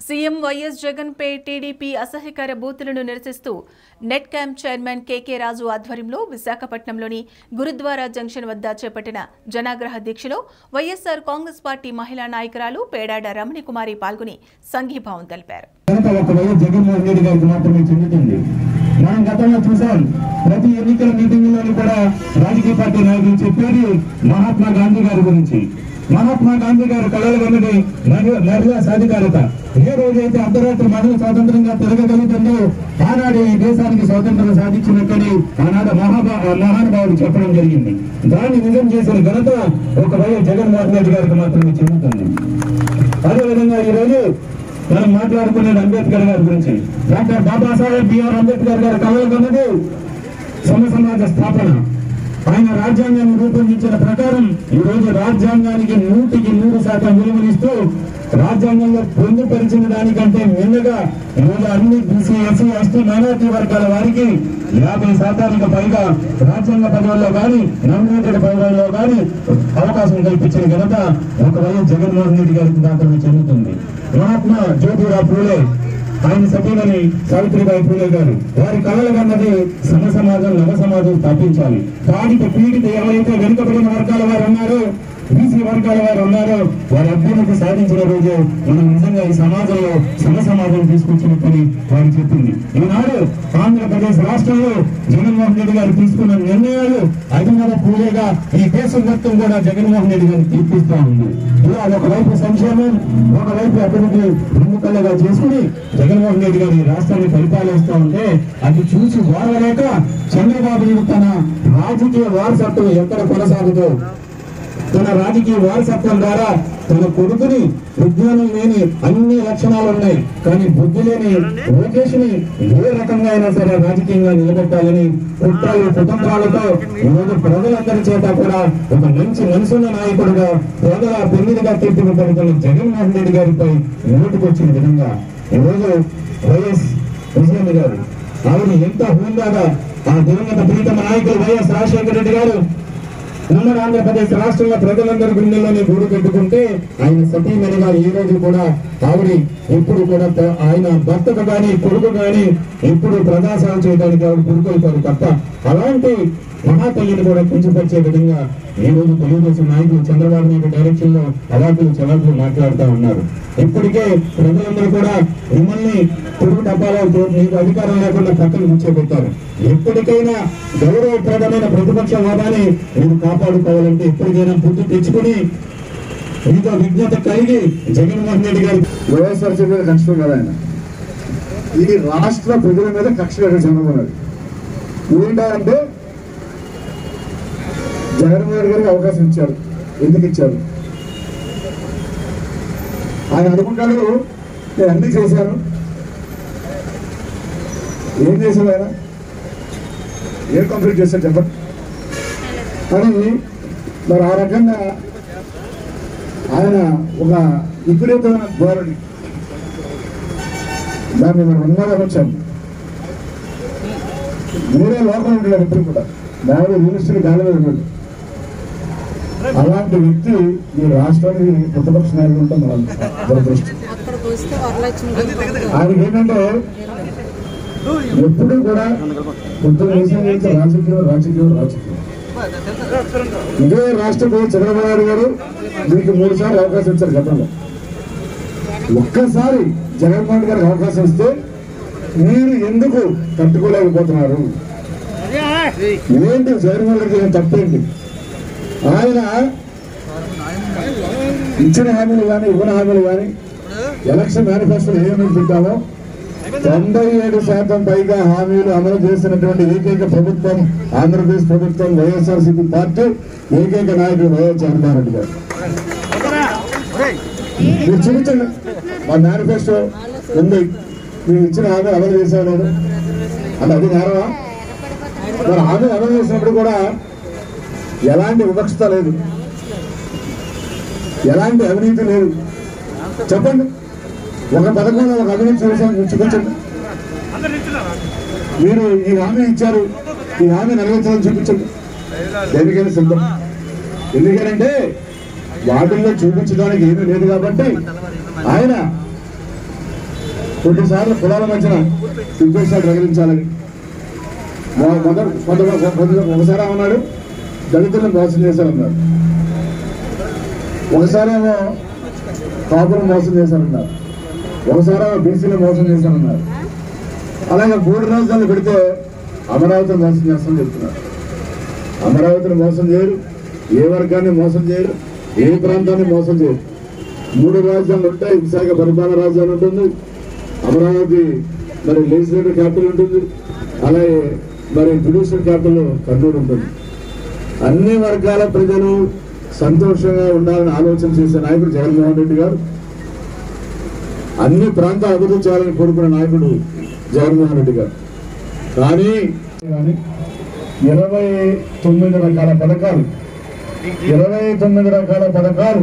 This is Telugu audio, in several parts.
సీఎం వైఎస్ జగన్ పై టీడీపీ అసహ్యకర బూతులను నిరసిస్తూ net camp chairman KK Raju ఆధ్వర్యంలో విశాఖపట్నంలోని గురుద్వారా జంక్షన్ వద్ద చేపట్టిన జనాగ్రహ దీక్షలో వైఎస్ఆర్ కాంగ్రెస్ పార్టీ మహిళా నాయకురాలు పేడాడ రమణి కుమారి పాల్గొని సంఘీభావం తెలిపారు. మనం గతంలో చూసాం, ప్రతి ఎన్నికల మీటింగ్లోని కూడా రాజకీయ పార్టీ నాయకులు చెప్పేది మహాత్మా గాంధీ గారి గురించి. మహాత్మా గాంధీ గారు కళలు కన్నది మహిళా సాధికారత. ఏ రోజైతే అర్ధరాత్రి మహిళ స్వాతంత్రంగా తిరగగలుగుతుందో ఆనాడు ఈ దేశానికి స్వాతంత్రం సాధించినట్లని ఆనాడు మహానుభావుడు చెప్పడం జరిగింది. దాన్ని నిజం చేసిన ఘనత ఒక వైఎస్ జగన్మోహన్ రెడ్డి గారికి మాత్రమే చెందుతుంది. అదేవిధంగా ఈ రోజు మనం మాట్లాడుకునేది అంబేద్కర్ గారి గురించి. డాక్టర్ బాబాసాహెబ్ బిఆర్ అంబేద్కర్ గారి కళలు కన్నది సమసమాజ స్థాపన. ఆయన రాజ్యాంగాన్ని రూపొందించిన ప్రకారం ఈ రోజు రాజ్యాంగానికి 100% విలువనిస్తూ రాజ్యాంగంలో పొందుపరిచిన దానికంటే మిన్నగా ఈరోజు అన్ని బీసీ, ఎస్సీ, ఎస్టీ, మైనారిటీ వర్గాల వారికి 50% పైగా రాజ్యాంగ పదవుల్లో కానీ నామినేటెడ్ పదవుల్లో కానీ అవకాశం కల్పించిన ఘనత ఒక వైఎస్ జగన్మోహన్ రెడ్డి గారికి మాత్రమే చెందుతుంది. మహాత్మా జ్యోతిరావు పూలే, ఆయన సతీమణి సావిత్రిబాయి పూలే గారు వారి కళలు కన్నది సమ సమాజం, నవ సమాజం స్థాపించాలి. బాధిత పీడిత ఎవరైతే వెనుకబడిన వర్గాల వారు ఉన్నారో, బీసీ వర్గాల వారు ఉన్నారో వారి అభ్యున్నతి సాధించిన రోజు మనం నిజంగా ఈ సమాజంలో సమ సమాజం తీసుకొచ్చినట్టు వారు చెప్పింది. ఈనాడు ఆంధ్రప్రదేశ్ రాష్ట్రంలో జగన్మోహన్ రెడ్డి గారు తీసుకున్న నిర్ణయాలు అభినవ పూలేగా ఈ దేశం మొత్తం కూడా జగన్మోహన్ రెడ్డి గారిని తీర్పిస్తా ఉంది. ఇలా ఒకవైపు సంక్షేమం, ఒకవైపు అభివృద్ధి ఎన్నికలుగా చేసుకుని జగన్మోహన్ రెడ్డి గారు ఈ రాష్ట్రాన్ని పరిపాలిస్తూ ఉంటే అది చూసి ఓర్వలేక చంద్రబాబు నాయుడు తన రాజకీయ వారసత్వం ఎక్కడ కొనసాగుతూ తన రాజకీయ వారసత్వం ద్వారా తన కొడుకుని విజ్ఞానం లేని అన్ని లక్షణాలు ఉన్నాయి కానీ బుద్ధి లేని లోకేష్ ని ఏ రకంగా అయినా సరే రాజకీయంగా నిలబెట్టాలని కుట్రలు కుటుంబాలతో ఈరోజు ప్రజలందరి చేత కూడా ఒక మంచి మనసున్న నాయకుడుగా పేదల పెళ్లిగా తీర్చిదిద్దుతున్న జగన్మోహన్ రెడ్డి గారిపై నోటుకొచ్చిన విధంగా ఈరోజు వైఎస్ విజయమ్మ గారు ఆవిడ ఎంత హోందాగా ఆ దివంగత ప్రీతమ నాయకులు వైఎస్ రాజశేఖర రెడ్డి గారు ఉమ్మడి ఆంధ్రప్రదేశ్ రాష్ట్రంలో ప్రజలందరి గుండెల్లోనే గూడు పెట్టుకుంటే ఆయన సతీమణిగా ఈ రోజు కూడా ఆవిడ ఎప్పుడు కూడా ఆయన భర్తకు కానీ కొడుకు కానీ ఎప్పుడు ప్రజాసేవ చేయడానికి ఆవిడ పురుకొల్పారు తప్ప అలాంటి మహాతల్లిని కూడా కించపరిచే విధంగా ఈ రోజు తెలుగుదేశం నాయకులు చంద్రబాబు నాయుడు డైరెక్షన్ లో అవాకులు చవాకులు మాట్లాడుతూ ఉన్నారు. ఇప్పటికే ప్రజలందరూ కూడా మిమ్మల్ని పొరుగు డబ్బాలో మీకు అధికారం లేకుండా పక్కన కూర్చోబెట్టారు. ఎప్పటికైనా గౌరవప్రదమైన ప్రతిపక్ష హోదాని మీరు కాపాడుకోవాలంటే ఎప్పటికైనా బుద్ధి తెచ్చుకుని మీతో విజ్ఞత కలిగి జగన్మోహన్ రెడ్డి గారు వైఎస్ఆర్సీ మీద కష్టం కదా ఆయన ఇది రాష్ట్ర ప్రజల మీద కక్ష చంద్రబాబు నాయుడు ఏంటంటే జగన్మోహన్ రెడ్డి గారికి అవకాశం ఇచ్చారు. ఎందుకు ఇచ్చారు? ఆయన అనుకుంటాడు నేను అన్ని చేశాను. ఏం చేశాడు ఆయన? ఏం కంప్లీట్ చేశాడు చెప్పండి. కానీ మరి ఆ రకంగా ఆయన ఒక విపరీతమైన ధోరణి దాన్ని మనం ఉన్నదని వచ్చాము. వేరే లోకం ఉంటాడు ఎప్పుడు కూడా మామూలు యూనివర్సిటీ గాలి మీద ఉన్నాడు. అలాంటి వ్యక్తి ఈ రాష్ట్రానికి ప్రతిపక్ష నాయకులు ఉంటాం మనం దురదృష్టం. ఆయనకి ఏంటంటే ఎప్పుడు కూడా రాజకీయం రాజకీయం రాజకీయం. ఇదే రాష్ట్రపతి చంద్రబాబు నాయుడు గారు దీనికి 3 సార్లు అవకాశం ఇచ్చారు గతంలో. ఒక్కసారి జగన్మోహన్ గారికి అవకాశం ఇస్తే మీరు ఎందుకు తట్టుకోలేకపోతున్నారు? ఏంటి జగన్మోహన్ రెడ్డి గారు తప్పేంటి? ఆయన ఇచ్చిన హామీలు కానీ ఇవ్వని హామీలు కానీ ఎలక్షన్ మేనిఫెస్టోలో ఏమేమి పెట్టామో 97% పైగా హామీలు అమలు చేసినటువంటి ఏకైక ప్రభుత్వం ఆంధ్రప్రదేశ్ ప్రభుత్వం వైఎస్ఆర్సీపీ పార్టీ ఏకైక నాయకుడు వైఎస్ జగన్మోహన్ రెడ్డి గారు. మీరు చూపించండి మా మేనిఫెస్టో ఉంది, మీరు ఇచ్చిన హామీ అమలు చేశాను అంటే అది నేరమా? మరి హామీ అమలు చేసినప్పుడు కూడా ఎలాంటి వివక్షత లేదు, ఎలాంటి అవినీతి లేదు. చెప్పండి, ఒక పథకంలో ఒక అవినీతి చూపించండి. మీరు ఈ హామీ ఇచ్చారు, ఈ హామీ నెరవేర్చాలని చూపించండి. దేనికైనా సిద్ధం. కొన్నిసార్లు కులాల మధ్యన విద్వేషాలు రగిలించాలని ఒకసారి అన్నాడు దళితులను మోసం చేశారన్నారు, ఒకసారేమో కాపులను మోసం చేశారన్నారు, ఒకసారేమో బీసీలు మోసం చేశారన్నారు. అలాగే 3 రాజధానులు పెడితే అమరావతిని మోసం చేస్తామని చెప్తున్నారు. అమరావతిని మోసం చేయరు, ఏ వర్గాన్ని మోసం చేయరు, ఏ ప్రాంతాన్ని మోసం చేయరు. 3 రాజధానులు ఉంటాయి. విశాఖ పరిపాలన రాజధాని ఉంటుంది, అమరావతి మరి లెజిస్లేటివ్ క్యాపిటల్ ఉంటుంది, అలాగే మరి జ్యుడిషియల్ క్యాపిటల్ కర్నూలు ఉంటుంది. అన్ని వర్గాల ప్రజలు సంతోషంగా ఉండాలని ఆలోచన చేసే నాయకుడు జగన్మోహన్ రెడ్డి గారు. అన్ని ప్రాంతాలు అభివృద్ధి చేయాలని కోరుకున్న నాయకుడు జగన్మోహన్ రెడ్డి గారు. కానీ 29 రకాల పథకాలు, 29 రకాల పథకాలు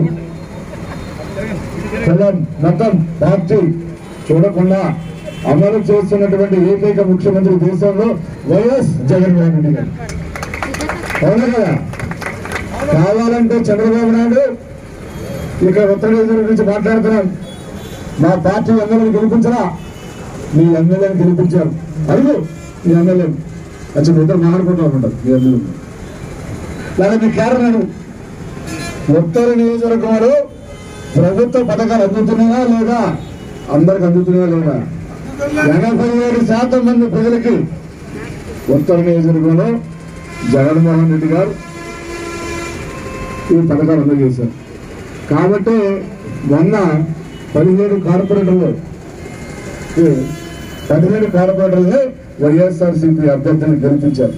కులం మతం పార్టీ చూడకుండా అమలు చేస్తున్నటువంటి ఏకైక ముఖ్యమంత్రి దేశంలో వైఎస్ జగన్మోహన్ రెడ్డి గారు. అవునా కదా? కావాలంటే చంద్రబాబు నాయుడు ఇక్కడ ఉత్తర గురించి మాట్లాడుతున్నాం. మా పార్టీ ఎమ్మెల్యేని గెలిపించరా? మీ ఎమ్మెల్యేని గెలిపించారు. అడుగు మీ ఎమ్మెల్యేని వచ్చి ఇద్దరు మాట్లాడుకుంటూ ఉంటారు. మీ ఎమ్మెల్యే లేదా మీ కారణం ఉత్తర నియోజకవర్గంలో ప్రభుత్వ పథకాలు అందుతున్నాయా లేదా? అందరికి అందుతున్నాయా లేదా? 87% మంది ప్రజలకి ఉత్తర నియోజకవర్గంలో జగన్మోహన్ రెడ్డి గారు ఈ పథకాలు అందజేశారు. కాబట్టి మొన్న 17 కార్పొరేటర్లని వైఎస్ఆర్సీపీ అభ్యర్థిని గెలిపించారు.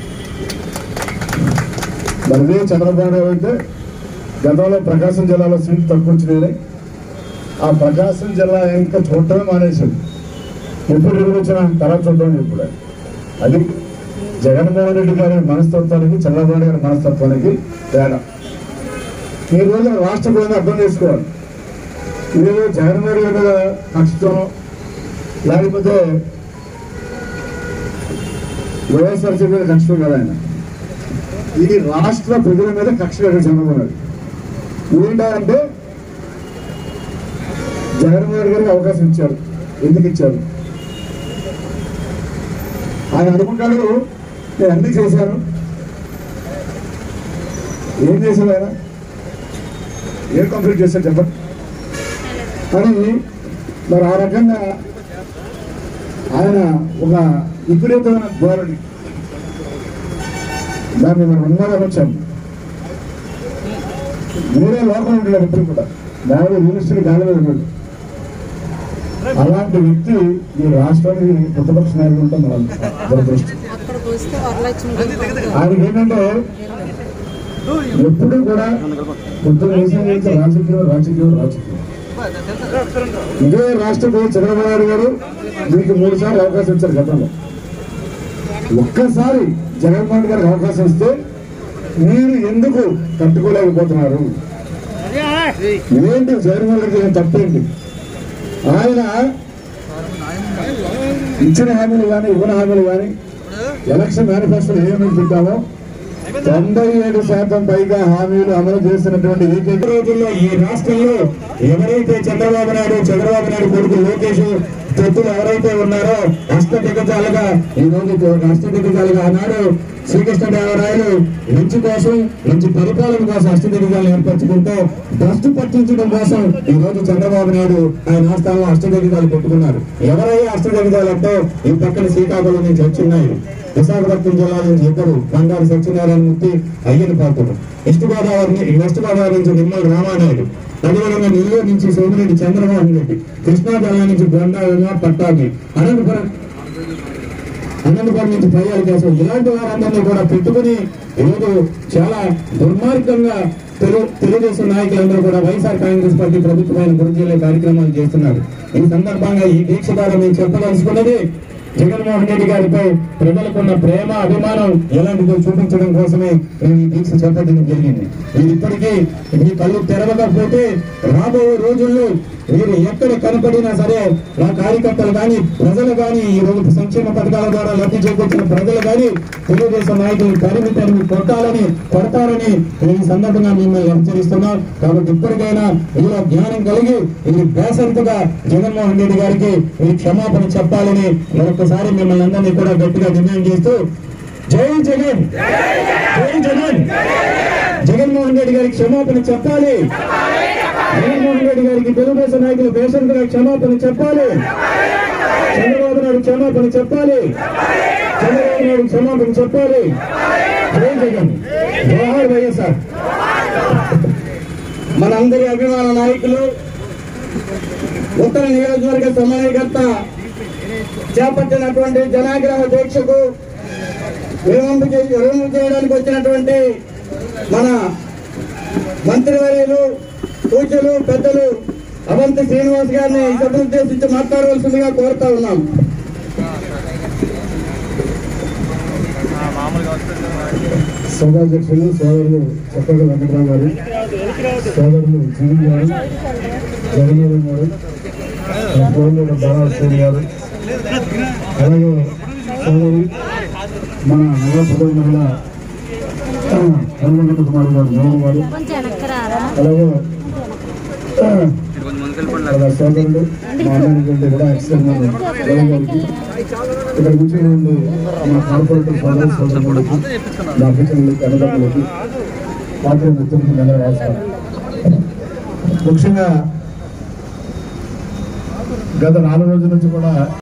మరి చంద్రబాబు నాయుడు అయితే గతంలో ప్రకాశం జిల్లాలో సీట్లు తక్కువ వచ్చినాయి. ఆ ప్రకాశం జిల్లా ఇంకా చూడటమే మానేశాడు. ఎప్పుడు ఎదురు వచ్చినా తర్వాత చూడటం ఇప్పుడు. అది జగన్మోహన్ రెడ్డి గారి మనస్తత్వానికి చంద్రబాబు నాయుడు గారి మనస్తత్వానికి తేడా. ఈ రోజు రాష్ట్ర ప్రజలు అర్థం చేసుకోవాలి. ఈరోజు జగన్మోహన్ రెడ్డి మీద కక్షతో లేకపోతే వైఎస్ఆర్సీపీ మీద కక్షతో కదా ఆయన. ఇది రాష్ట్ర ప్రజల మీద కక్ష చంద్రబాబు నాయుడు. ఏంటంటే జగన్మోహన్ రెడ్డి గారికి అవకాశం ఇచ్చారు. ఎందుకు ఇచ్చారు? ఆయన అనుకుంటాడు నేను అన్ని చేశాను. ఏం చేశాడు ఆయన? ఏం కంప్లీట్ చేశాడు చెప్పండి. కానీ మరి ఆ రకంగా ఆయన ఒక విపరీతమైన ధోరణి, దాన్ని మనం ఉన్నదని వచ్చాము. వేరే లోకం ఉంటాడు ఎప్పుడు కూడా, దాని యూనివర్సిటీ గాలి మీద ఉంటాడు. అలాంటి వ్యక్తి ఈ రాష్ట్రానికి ప్రతిపక్ష నాయకులు ఉంటాం. ఆయనకి ఏంటంటే ఎప్పుడు కూడా పొద్దున రాజకీయం. ఇదే రాష్ట్రపతి చంద్రబాబు నాయుడు గారు మీకు 3 సార్లు అవకాశం ఇచ్చారు గతంలో. ఒక్కసారి జగన్మోహన్ గారికి అవకాశం ఇస్తే మీరు ఎందుకు తట్టుకోలేకపోతున్నారు? ఏంటి జగన్మోహన్ గారికి ఏం తప్పేంటి? ఆయన ఇచ్చిన హామీలు కానీ ఇవ్వని హామీలు కానీ ఎలక్షన్ మేనిఫెస్టోలో ఏమేమి పెట్టామో 97% పైగా హామీలు అమలు చేసినటువంటి ఏకైక రోజుల్లో ఈ రాష్ట్రంలో ఎవరైతే చంద్రబాబు నాయుడు కొడుకు లోకేష్ తొత్తులు ఎవరైతే ఉన్నారో అష్టదిగ్గజాలుగా ఈ రోజు అష్టదిగ్గజాలుగా ఆనాడు శ్రీకృష్ణదేవరాయలు మంచి కోసం మంచి పరిపాలన కోసం అష్టదిగ్గజాలు ఏర్పరచుకుంటూ భ్రష్టు పట్టించడం కోసం ఈ రోజు చంద్రబాబు నాయుడు ఆయన ఆస్థానంలో అష్టదిగ్గజాలు పెట్టుకున్నారు. ఎవరైనా అష్టదిగ్గజాలు అంటే ఈ పక్కన శ్రీకాకుళం నుంచి వచ్చున్నాయి. విశాఖపట్నం జిల్లా నుంచి ఇద్దరు బండారు సత్యనారాయణ మూర్తి, అయ్యన పాత్రుడు. వెస్ట్ గోదావరి నుంచి నిమ్మల రామానాయుడు, అదేవిధంగా నెల్లూరు నుంచి సోమిరెడ్డి చంద్రమోహన్ రెడ్డి, కృష్ణా జిల్లా నుంచి బొండా పట్టాభి, అనంతపురం నుంచి పయ్యాల కేశవ్, ఇలాంటి వారందరినీ కూడా పెట్టుకుని ఈరోజు చాలా దుర్మార్గంగా తెలుగుదేశం నాయకులందరూ కూడా వైఎస్ఆర్ కాంగ్రెస్ పార్టీ ప్రభుత్వమైన గుర్తించే కార్యక్రమాలు చేస్తున్నారు. ఈ సందర్భంగా ఈ దీక్ష ద్వారా మేము చెప్పదలుచుకున్నది జగన్మోహన్ రెడ్డి గారిపై ప్రజలకున్న ప్రేమ అభిమానం ఎలాంటిదో చూపించడం కోసమే నేను ఈ దీక్ష చేపట్టడం జరిగింది. ఇది ఇప్పటికీ మీ కళ్ళు తెరవకపోతే రాబోయే రోజుల్లో వీరు ఎక్కడ కనపడినా సరే నా కార్యకర్తలు కానీ ప్రజలు కానీ ఈ రోజు సంక్షేమ పథకాల ద్వారా లబ్ధి చేకూర్చిన ప్రజలు కానీ తెలుగుదేశం నాయకులు తరిమి కొడతారని ఈ సందర్భంగా మిమ్మల్ని హెచ్చరిస్తున్నాం. కాబట్టి ఇప్పటికైనా ఇందులో జ్ఞానం కలిగి ఇది బేసంతగా జగన్మోహన్ రెడ్డి గారికి ఈ క్షమాపణ చెప్పాలని మరొకసారి మిమ్మల్ని అందరినీ కూడా గట్టిగా డిమాండ్ చేస్తూ జై జగన్, జై జగన్, జగన్మోహన్ రెడ్డి గారికి క్షమాపణ చెప్పాలి. జగన్మోహన్ రెడ్డి గారికి తెలుగుదేశం నాయకులు బేసంతగా క్షమాపణ చెప్పాలి. చంద్రబాబు నాయుడు క్షమాపణ చెప్పాలి. చంద్రబాబు నాయుడు క్షమాపణ చెప్పాలి. జై జగన్, జవహర్ వైఎస్ఆర్. మనందరి అభిమాన నాయకులు ఉత్తర నియోజకవర్గ సమన్వయకర్త చేపట్టినటువంటి జనాగ్రహ దీక్షకు విరమణ చేయడానికి వచ్చినటువంటి మన మంత్రివర్యులు సూచనలు పెద్దలు అవంతి శ్రీనివాస్ గారిని సభను ఉద్దేశించి మాట్లాడవలసిందిగా కోరుతా ఉన్నాం. సభాధ్యక్షులు సోదరులు చక్కగా వెంకటరావు గారు, సోదరులు జీవి గారు, జగన్మోహన్ గారు, సోదరులు బాలాశ్రీ గారు, అలాగే సోదరి మన నగర ప్రధాన మహిళ హనుమంత కుమార్ గారు మోహన్ గారు, అలాగే సోదరులు మా అన్నటువంటి కూడా ఎక్స్ఎల్ గారికి, ఇక్కడ కూర్చొని ఉంది మా కార్పొరేటర్ సోదరులకి, మా అధ్యక్షులకి, అన్నదమ్ములకి, పార్టీ మిత్రులకి అందరూ రాస్తారు. ముఖ్యంగా గత 4 రోజుల నుంచి కూడా